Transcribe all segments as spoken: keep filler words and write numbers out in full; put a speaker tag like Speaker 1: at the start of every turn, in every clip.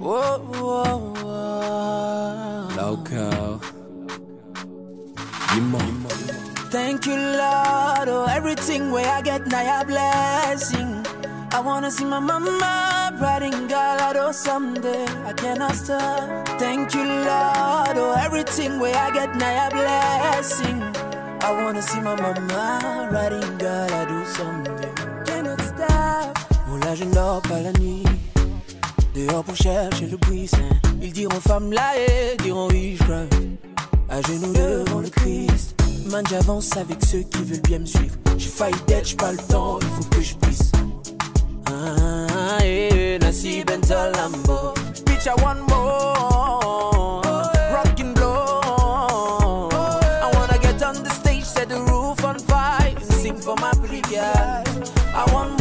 Speaker 1: Whoa, whoa, whoa.
Speaker 2: Loco. Yimo.
Speaker 1: Thank you, Lord. Oh, everything where I get now a blessing. I wanna see my mama riding Galado someday. I cannot stop. Thank you, Lord. Oh, everything where I get now a blessing. I wanna see ma maman riding Galado someday. Cannot stop. Bon là je ne dors pas la nuit. Dehors pour chercher le buisson. Ils diront femme là et diront oui je crois. À genoux devant le Christ. Man j'avance avec ceux qui veulent bien me suivre. J'ai failli d'être, j'ai pas le temps, il faut que je puisse. Ah eh, Nasib and Lambo. Bitch I want more. Rockin' blow. I wanna get on the stage, set the roof on fire, and sing for my pretty girl. I want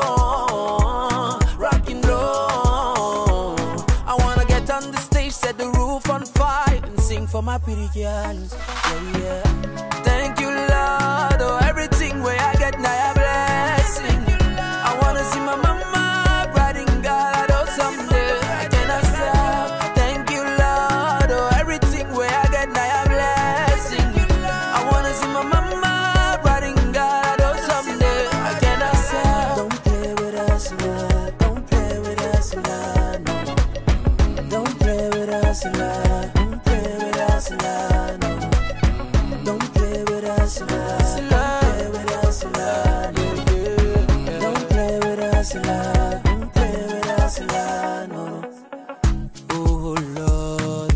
Speaker 1: more. Rockin' blow. I wanna get on the stage, set the roof on fire, and sing for my pretty girls. Yeah, yeah. Thank you, Lord. Oh, everything where I get now a blessing. I wanna see my mama riding Galado someday. I cannot stop. Thank you, Lord. Oh, everything where I get now a blessing. I wanna see my mama riding Galado someday. I cannot stop. Don't play with us, Lord. Don't play with us, Lord. No. Don't play with us, Lord. Don't play with us, Lord. No. Don't play with us, Lord. Don't play with us, Lord. Don't play with us, Lord. Don't play with us, Lord. No. Oh Lord,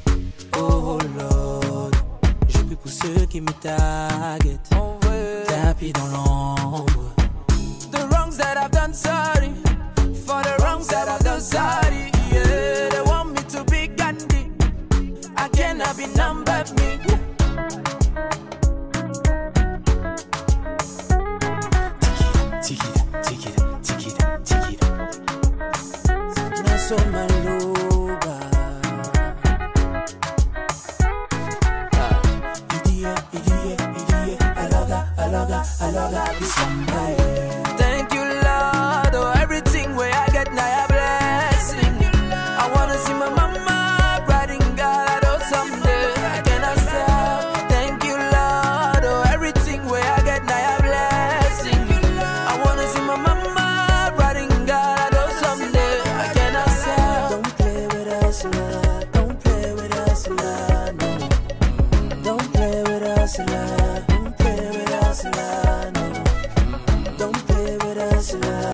Speaker 1: oh Lord, je prie pour ceux qui me targetent, tapis dans l'ombre. The wrongs that I've done, sorry. For the wrongs that I've done, sorry. Yeah, they want me to be Gandhi. I cannot be none but me. Take it, take it, take it, take it. Not so my Lord.